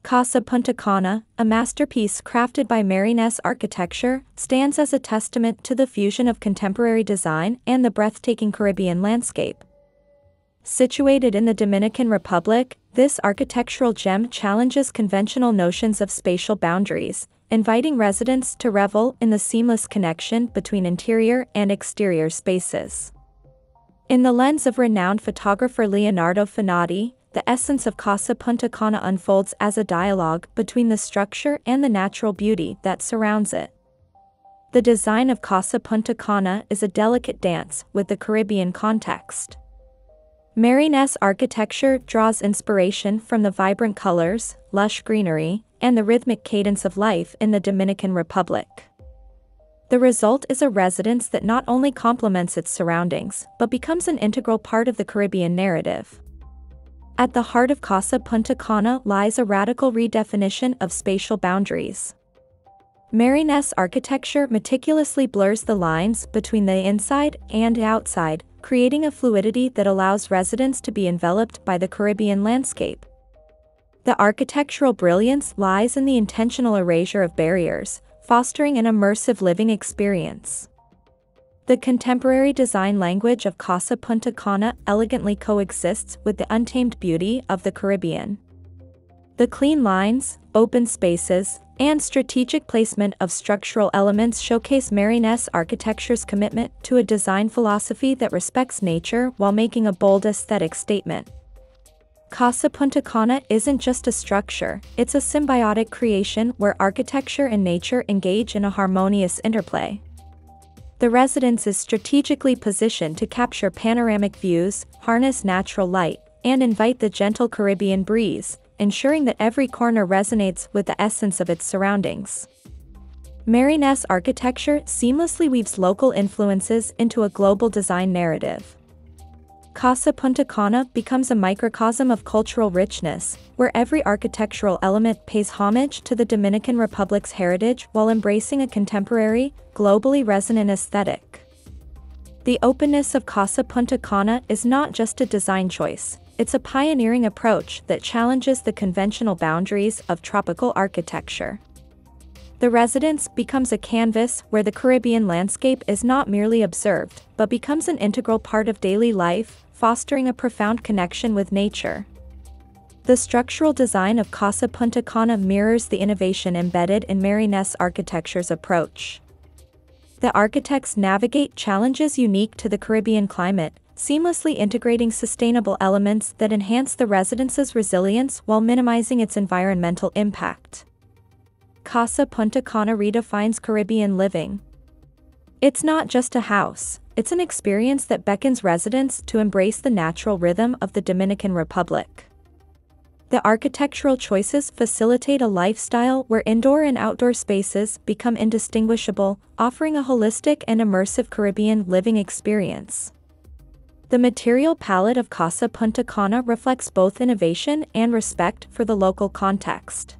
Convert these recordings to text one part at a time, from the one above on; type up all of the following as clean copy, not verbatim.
Casa Punta Cana, a masterpiece crafted by Marinés Architecture, stands as a testament to the fusion of contemporary design and the breathtaking Caribbean landscape. Situated in the Dominican Republic, this architectural gem challenges conventional notions of spatial boundaries, inviting residents to revel in the seamless connection between interior and exterior spaces. In the lens of renowned photographer Leonardo Finati, the essence of Casa Punta Cana unfolds as a dialogue between the structure and the natural beauty that surrounds it. The design of Casa Punta Cana is a delicate dance with the Caribbean context. Marinés Architecture draws inspiration from the vibrant colors, lush greenery, and the rhythmic cadence of life in the Dominican Republic. The result is a residence that not only complements its surroundings, but becomes an integral part of the Caribbean narrative. At the heart of Casa Punta Cana lies a radical redefinition of spatial boundaries. Marinés Architecture meticulously blurs the lines between the inside and outside, creating a fluidity that allows residents to be enveloped by the Caribbean landscape. The architectural brilliance lies in the intentional erasure of barriers, fostering an immersive living experience. The contemporary design language of Casa Punta Cana elegantly coexists with the untamed beauty of the Caribbean. The clean lines, open spaces, and strategic placement of structural elements showcase Marinés Architecture's commitment to a design philosophy that respects nature while making a bold aesthetic statement. Casa Punta Cana isn't just a structure, it's a symbiotic creation where architecture and nature engage in a harmonious interplay. The residence is strategically positioned to capture panoramic views, harness natural light, and invite the gentle Caribbean breeze, ensuring that every corner resonates with the essence of its surroundings. Marinés Architecture seamlessly weaves local influences into a global design narrative. Casa Punta Cana becomes a microcosm of cultural richness, where every architectural element pays homage to the Dominican Republic's heritage while embracing a contemporary, globally resonant aesthetic. The openness of Casa Punta Cana is not just a design choice, it's a pioneering approach that challenges the conventional boundaries of tropical architecture. The residence becomes a canvas where the Caribbean landscape is not merely observed, but becomes an integral part of daily life, fostering a profound connection with nature. The structural design of Casa Punta Cana mirrors the innovation embedded in Marinés Architecture's approach. The architects navigate challenges unique to the Caribbean climate, seamlessly integrating sustainable elements that enhance the residence's resilience while minimizing its environmental impact. Casa Punta Cana redefines Caribbean living. It's not just a house, it's an experience that beckons residents to embrace the natural rhythm of the Dominican Republic. The architectural choices facilitate a lifestyle where indoor and outdoor spaces become indistinguishable, offering a holistic and immersive Caribbean living experience. The material palette of Casa Punta Cana reflects both innovation and respect for the local context.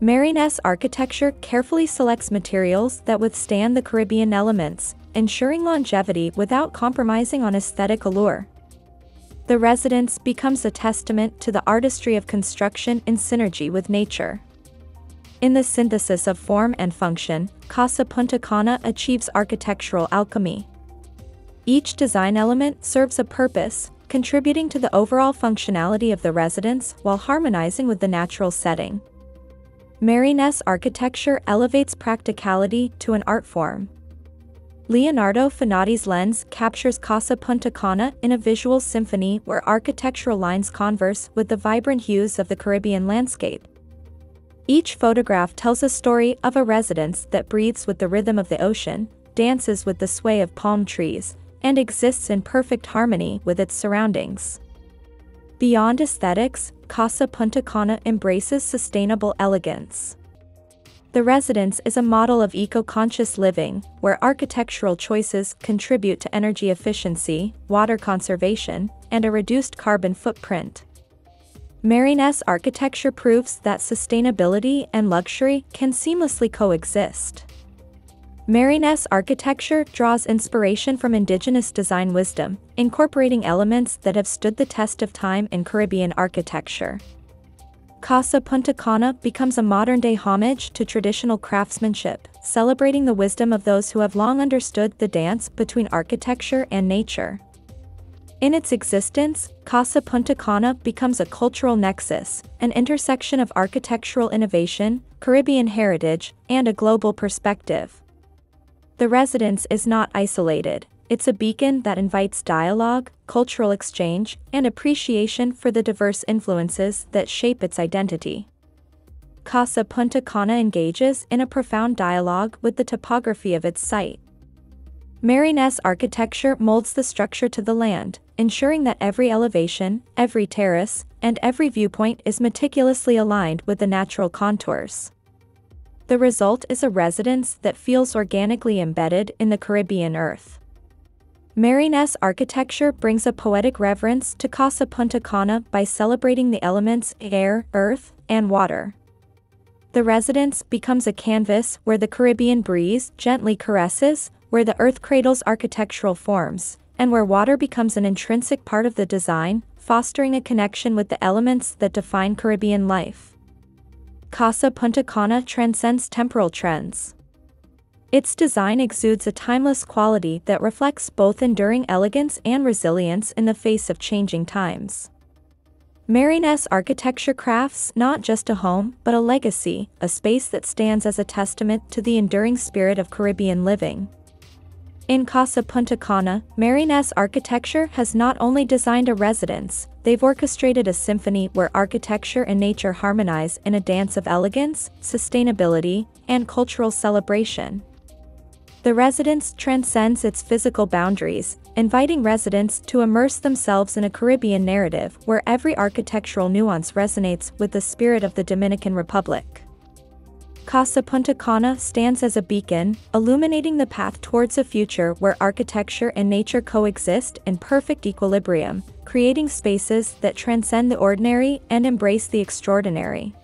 Marinés architecture carefully selects materials that withstand the Caribbean elements, ensuring longevity without compromising on aesthetic allure. The residence becomes a testament to the artistry of construction in synergy with nature. In the synthesis of form and function, Casa Punta Cana achieves architectural alchemy. Each design element serves a purpose, contributing to the overall functionality of the residence while harmonizing with the natural setting. Marinés architecture elevates practicality to an art form. Leonardo Finotti's lens captures Casa Punta Cana in a visual symphony where architectural lines converse with the vibrant hues of the Caribbean landscape. Each photograph tells a story of a residence that breathes with the rhythm of the ocean, dances with the sway of palm trees, and exists in perfect harmony with its surroundings. Beyond aesthetics, Casa Punta Cana embraces sustainable elegance. The residence is a model of eco-conscious living, where architectural choices contribute to energy efficiency, water conservation, and a reduced carbon footprint. Marinés architecture proves that sustainability and luxury can seamlessly coexist. Marinés architecture draws inspiration from indigenous design wisdom, incorporating elements that have stood the test of time in Caribbean architecture. Casa Punta Cana becomes a modern-day homage to traditional craftsmanship, celebrating the wisdom of those who have long understood the dance between architecture and nature. In its existence, Casa Punta Cana becomes a cultural nexus, an intersection of architectural innovation, Caribbean heritage, and a global perspective. The residence is not isolated. It's a beacon that invites dialogue, cultural exchange, and appreciation for the diverse influences that shape its identity. Casa Punta Cana engages in a profound dialogue with the topography of its site. Marinés architecture molds the structure to the land, ensuring that every elevation, every terrace, and every viewpoint is meticulously aligned with the natural contours. The result is a residence that feels organically embedded in the Caribbean earth. Marinés architecture brings a poetic reverence to Casa Punta Cana by celebrating the elements air, earth, and water. The residence becomes a canvas where the Caribbean breeze gently caresses, where the earth cradles architectural forms, and where water becomes an intrinsic part of the design, fostering a connection with the elements that define Caribbean life. Casa Punta Cana transcends temporal trends. Its design exudes a timeless quality that reflects both enduring elegance and resilience in the face of changing times. Marinés architecture crafts not just a home, but a legacy, a space that stands as a testament to the enduring spirit of Caribbean living. In Casa Punta Cana, Marinés architecture has not only designed a residence, they've orchestrated a symphony where architecture and nature harmonize in a dance of elegance, sustainability, and cultural celebration. The residence transcends its physical boundaries, inviting residents to immerse themselves in a Caribbean narrative where every architectural nuance resonates with the spirit of the Dominican Republic. Casa Punta Cana stands as a beacon, illuminating the path towards a future where architecture and nature coexist in perfect equilibrium, creating spaces that transcend the ordinary and embrace the extraordinary.